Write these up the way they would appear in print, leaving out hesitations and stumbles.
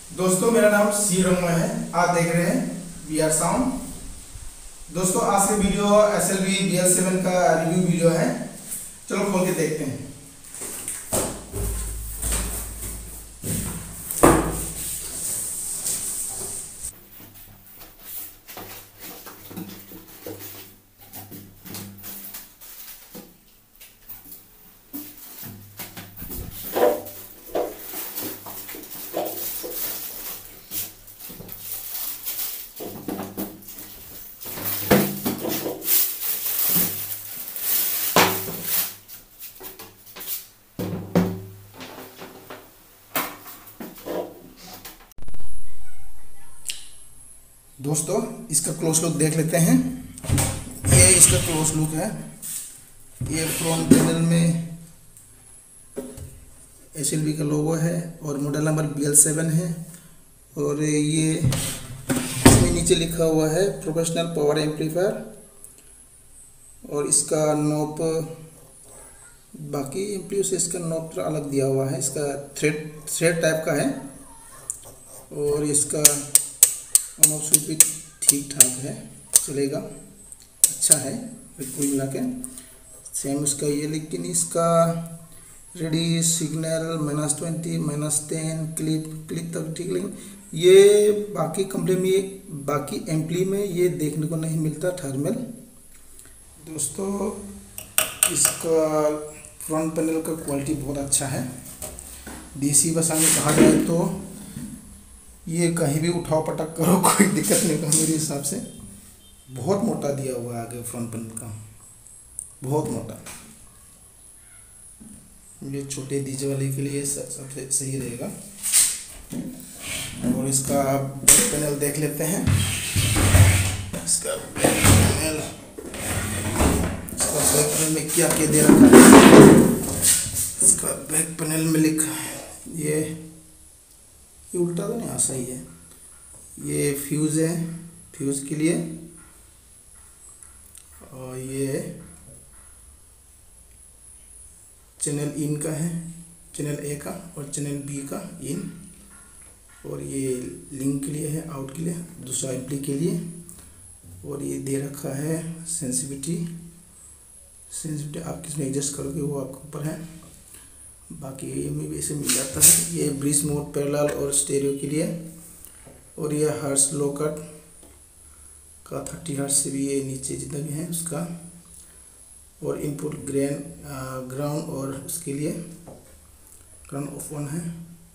दोस्तों मेरा नाम सी रंगमय है। आप देख रहे हैं VR साउंड। दोस्तों आज के वीडियो SLV BL7 का रिव्यू वीडियो है। चलो खोल के देखते हैं। दोस्तों इसका क्लोज लुक देख लेते हैं। ये इसका क्लोज लुक है। ये फ्रंट पैनल में SLV का लोगो है और मॉडल नंबर BL7 है। और ये इसमें नीचे लिखा हुआ है प्रोफेशनल पावर एम्पलीफायर। और इसका नॉब बाकी एम्पलीफायर से इसका नॉब अलग दिया हुआ है। इसका थ्रेड टाइप का है। और इसका ऑन ऑफ स्विच भी ठीक ठाक है, चलेगा, अच्छा है कुल मिला के। सेम उसका ये, लेकिन इसका रेडी सिग्नल -20 -10 क्लिप तक ठीक। लेकिन ये बाकी कंपनी में बाकी एम्पली में ये देखने को नहीं मिलता थर्मल। दोस्तों इसका फ्रंट पैनल का क्वालिटी बहुत अच्छा है। DC बस आगे कहा जाए तो ये कहीं भी उठाओ पटक करो कोई दिक्कत नहीं होगा मेरे हिसाब से। बहुत मोटा दिया हुआ है आगे फ्रंट पैनल का, बहुत मोटा। ये छोटे डीजे वाले के लिए सबसे सही रहेगा। और इसका बैक पैनल देख लेते हैं। इसका बैक पैनल में क्या क्या दे रखा है। इसका बैक पैनल में लिखा है ये उल्टा तो नहीं, ऐसा ही है। ये फ्यूज़ है, फ्यूज़ के लिए। और ये चैनल इन का है, चैनल A का और चैनल B का इन। और ये लिंक के लिए है, आउट के लिए, दूसरा एम्पली के लिए। और ये दे रखा है सेंसिटिविटी आप किसमें एडजस्ट करोगे वो आपके ऊपर है। बाकी ये में भी ऐसे मिल जाता है। ये ब्रिज मोड, पैरेलल और स्टेरियो के लिए। और ये हर्ट्ज लो कट का 30 हर्ट्ज से भी ये नीचे जितना भी है उसका। और इनपुट ग्राउंड और उसके लिए ग्राउंड ऑफ ऑन है।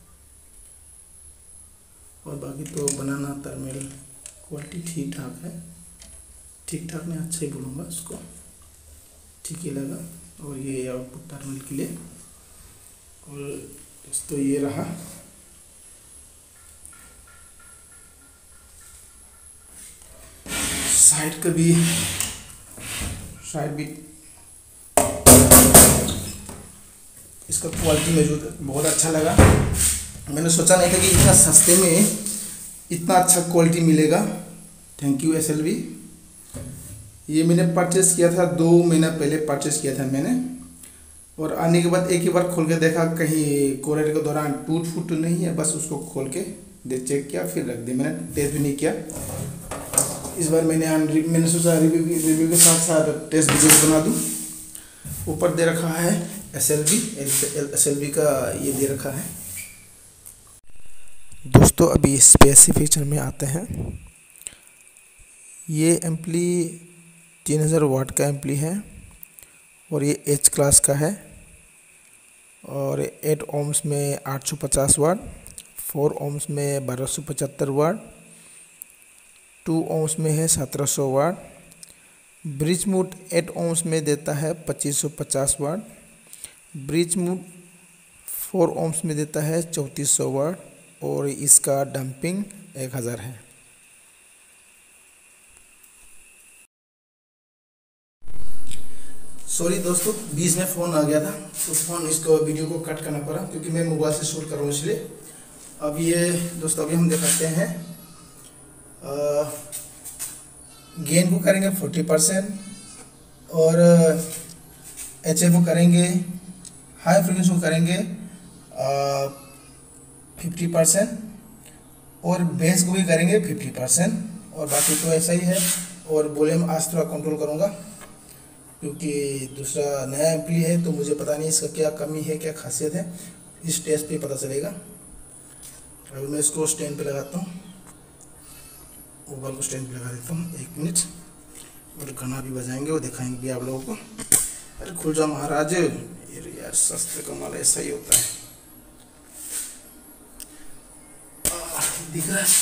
और बाकी तो बनाना थर्मल क्वालिटी ठीक ठाक है। ठीक ठाक मैं अच्छा ही बोलूँगा उसको, ठीक ही लगा। और ये आउटपुट थर्मल के लिए। और दोस्तों ये रहा साइड का भी, साइड भी इसका क्वालिटी मौजूद बहुत अच्छा लगा। मैंने सोचा नहीं था कि इतना सस्ते में इतना अच्छा क्वालिटी मिलेगा। Thank you SLV। ये मैंने परचेस किया था 2 महीना पहले परचेस किया था मैंने। और आने के बाद एक ही बार खोल के देखा, कहीं कोरियर के दौरान टूट फूट नहीं है। बस उसको खोल के चेक किया, फिर रख दिया। मैंने टेस्ट भी नहीं किया। इस बार मैंने सोचा रिव्यू के साथ साथ टेस्ट वीडियो बना दूं। ऊपर दे रखा है SLV का ये दे रखा है। दोस्तों अभी स्पेसिफिकेशन में आते हैं। ये एम्पली 3000 वाट का एम्पली है। और ये H क्लास का है। और 8 ohms में 850 वाट, 4 ohms में 1275 वाट, 2 ohms में है 1700 वाट। ब्रिज मोड 8 ohms में देता है 2550 वाट। ब्रिज मोड 4 ohms में देता है 3400 वाट। और इसका डंपिंग 1000 है। सॉरी दोस्तों, बीच में फ़ोन आ गया था तो इसको वीडियो को कट करना पड़ा क्योंकि मैं मोबाइल से शूट कर रहा हूँ इसलिए। अब ये दोस्तों अभी हम दिखाते हैं गेन को करेंगे 40% और HF को करेंगे, हाई फ्रिक्वेंसी को करेंगे 50% और बेस को भी करेंगे 50%, और बाकी तो ऐसा ही है। और वॉल्यूम आज थोड़ा कंट्रोल करूँगा क्योंकि दूसरा नया एम्पली है तो मुझे पता नहीं इसका क्या कमी है, क्या खासियत है, इस टेस्ट पे पता चलेगा। अभी मैं इसको स्टैंड पे लगाता हूँ, ओवल को स्टैंड पे लगा देता हूँ 1 मिनट, और गाना भी बजाएंगे और दिखाएंगे भी आप लोगों को। अरे खुल जा महाराज, यार सस्ते का माल ऐसा ही होता है। दिख रहा है?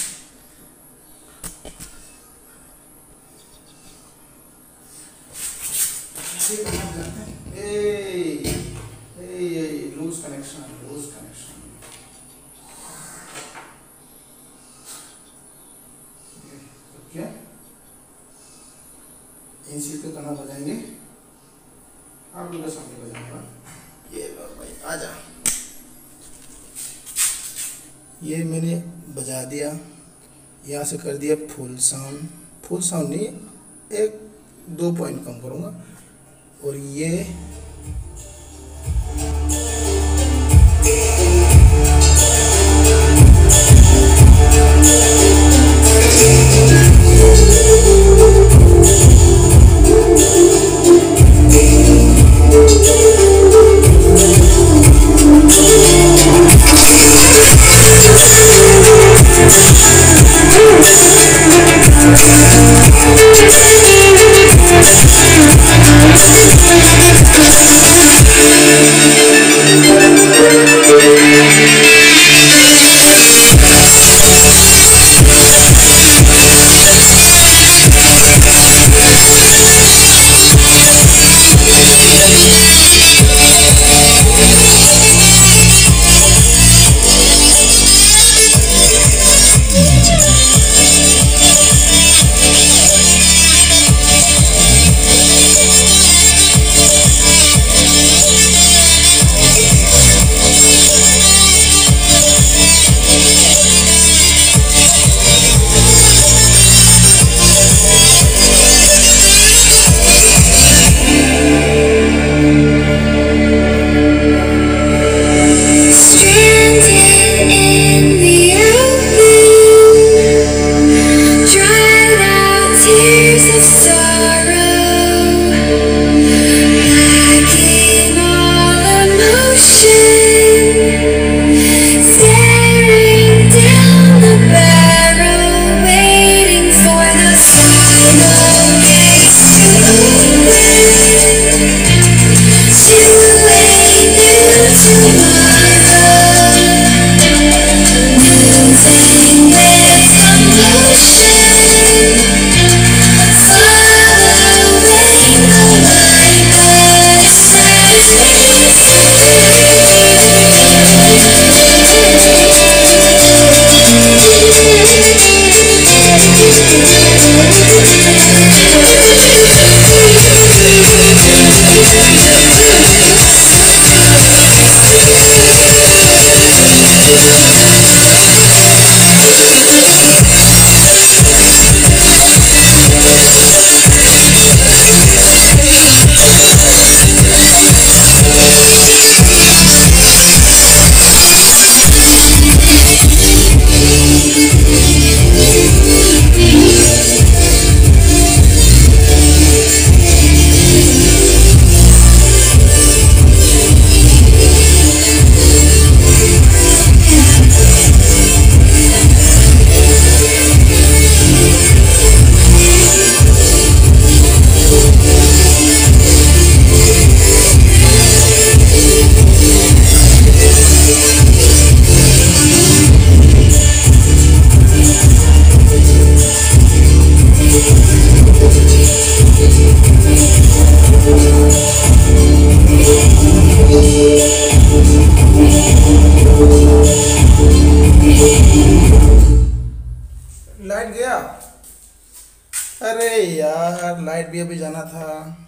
Loose connection, loose connection. क्या इन चीज का गाना बजाएंगे, आप लोग के सामने बजाऊंगा। ये लो भाई आजा, ये मैंने बजा दिया, यहाँ से कर दिया फुल साउंड, फुल साउंड नहीं, 1-2 पॉइंट कम करूँगा। और ये लाइट गया, अरे यार लाइट भी अभी जाना था।